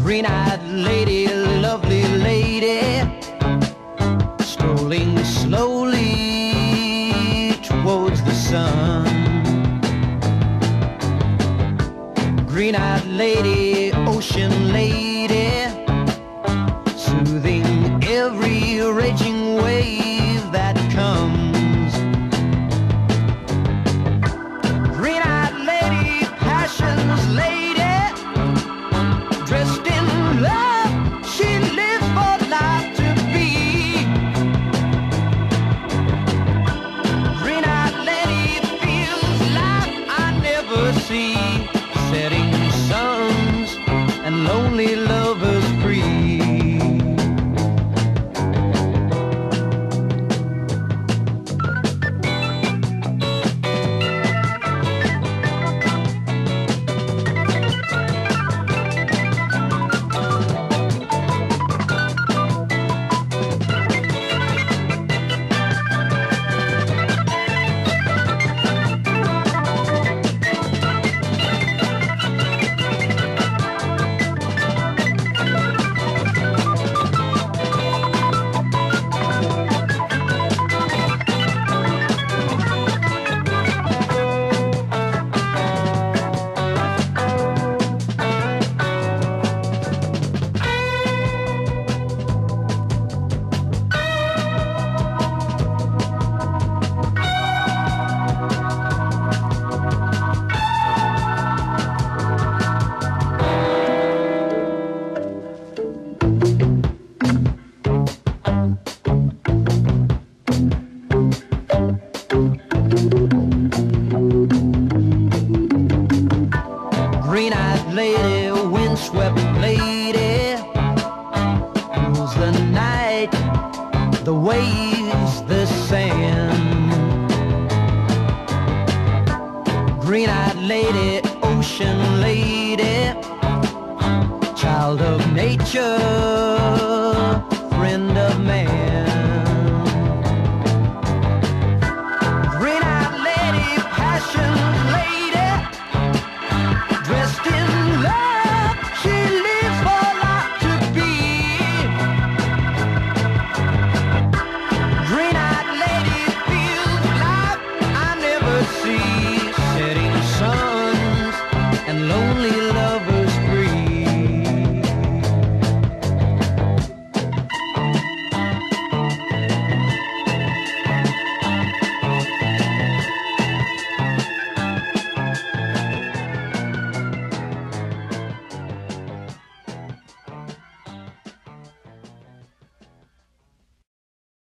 Green-eyed lady, lovely lady, strolling slowly towards the sun. Green-eyed lady, ocean lady, soothing every raging wave that comes. Green-eyed lady, passion's lady, dressed in love, she lives for life to be. Green-eyed lady feels life I never see, setting suns and lonely lovers free. Green-eyed lady, windswept lady, rules the night, the waves, the sand. Green-eyed lady, ocean lady, child of nature.